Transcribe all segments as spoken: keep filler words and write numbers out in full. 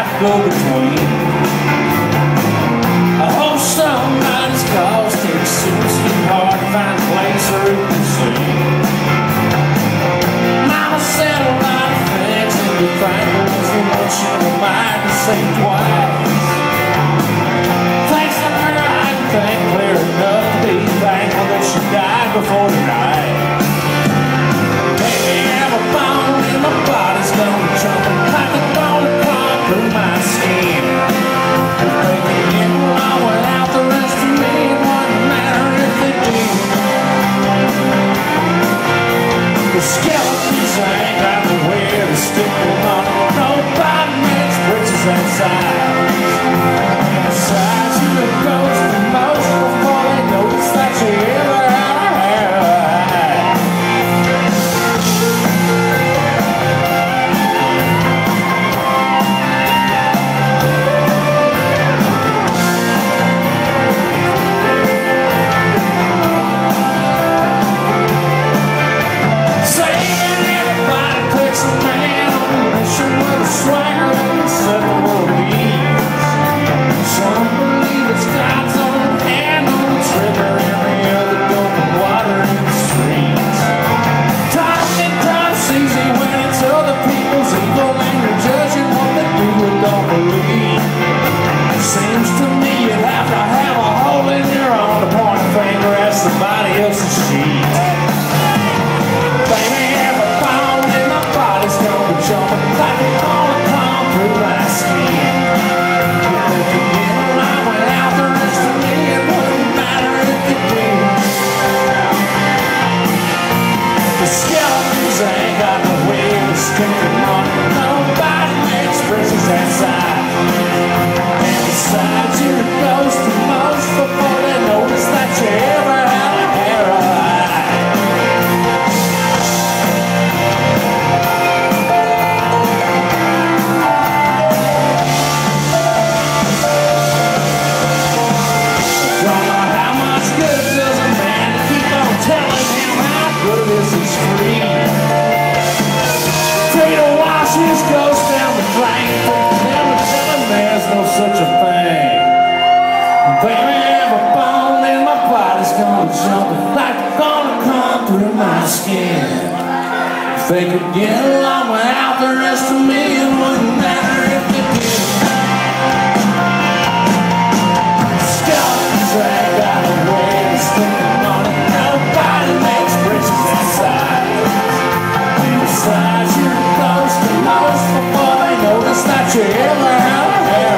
like a go-between. I hope somebody's cause takes soon, it's getting hard to find a place where it can see. Mama said a lot of things, and be thankful for what she reminded to say twice. Thanks to her, I can think clear enough to be thankful that she died before tonight. Maybe every bone in my body's gonna jump like a bone to come through my skin. If they can get along without the rest of me, it wouldn't matter if they did. The skeletons ain't got nowhere to stick them on. Nobody makes bridges that size. And besides, you the ghost the most before they notice that you ever had a hair. They could get along without the rest of me, it wouldn't matter if they did. Skeletons ain't got a way to stick them on it. Nobody makes bridges that size. And besides, you're close to most before they notice that you ever had a hair.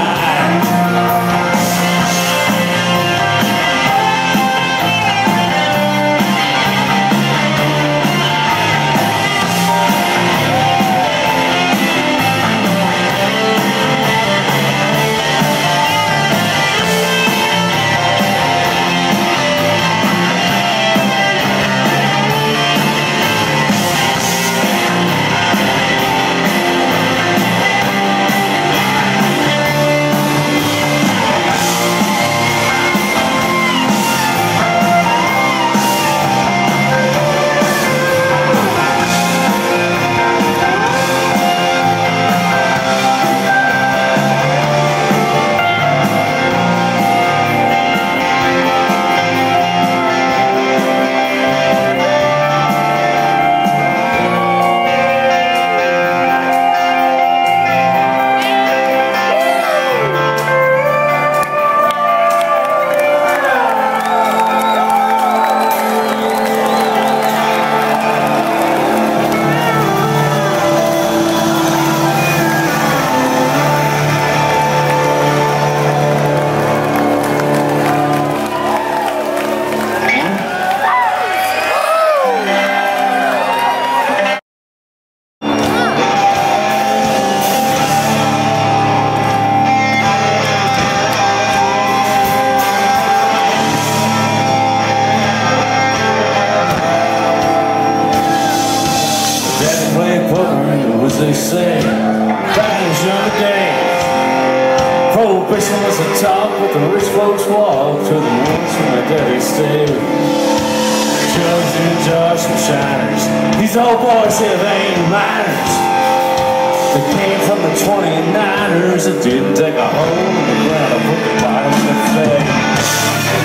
They say back in his younger days, prohibition was a talk, but the rich folks walked to the woods where my daddy stayed. Jugs and jars and shiners, these old boys here, they ain't minors. They came from from the twenty-niners. It didn't take a hole in the ground to put the bottom in the face.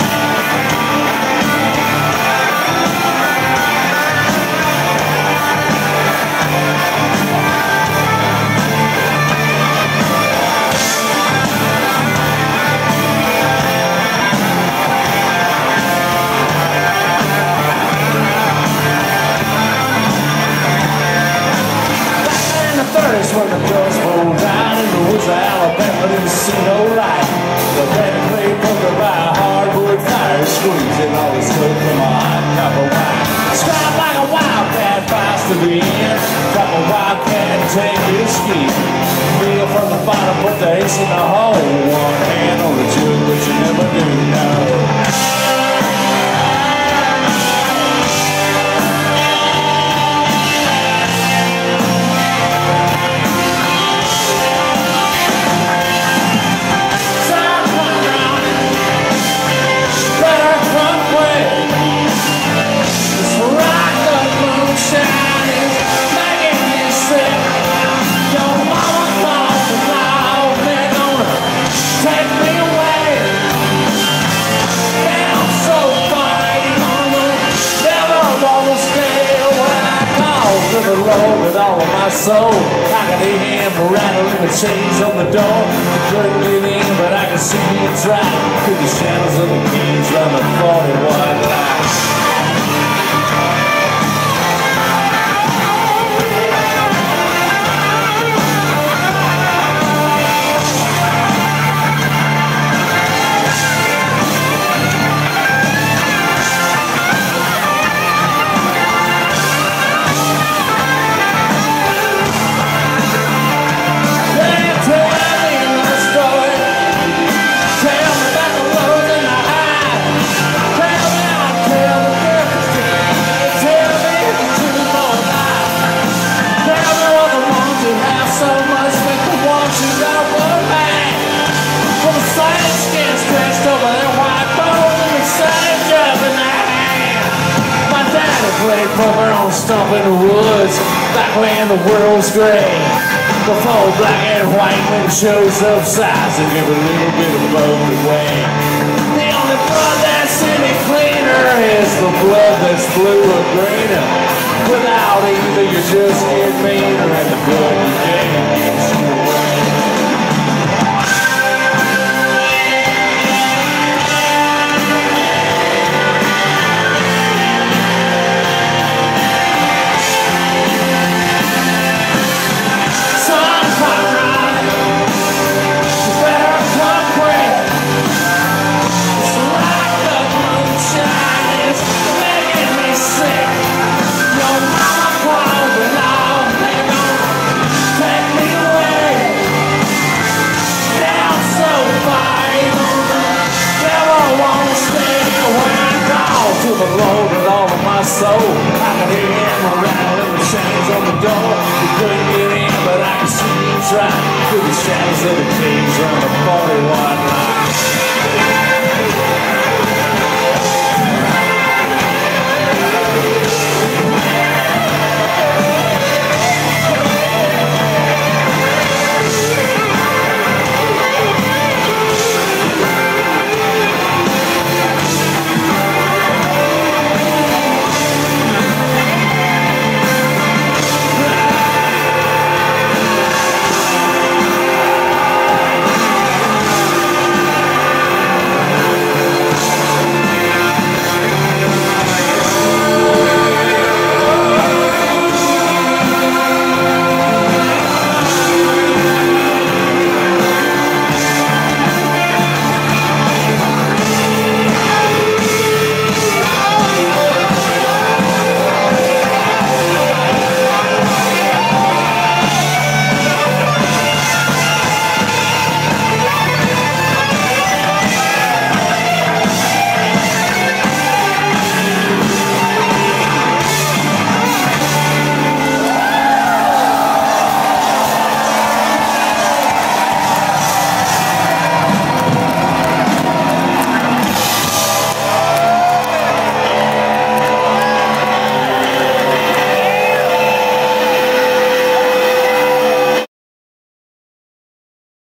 When the girls rolled down in Louisiana, Alabama, didn't see no light. The band played poker by a hardwood fire, squeezing all the smoke from a hot copper wire. Strap like a wildcat, fast to the end. Drop a wildcat and take your ski. Feel from the bottom, put the ace in the hole. One hand on the jug, but you never do know. With all of my soul, I could hear him rattling the chains on the door. Couldn't get in, but I could see him try through the shadows of the keys round the forty-one line. Played poker on a stump in the woods, back when the world's gray. Before black and white when it shows up size and give a little bit of both away. The only blood that's any cleaner is the blood that's blue or greener. Without either, you just get meaner, and the good you get gets you away. Soul, I could hear him rattling the chains on the door. He couldn't get in, but I could see him try through the shadows of the keys around the forty-one line.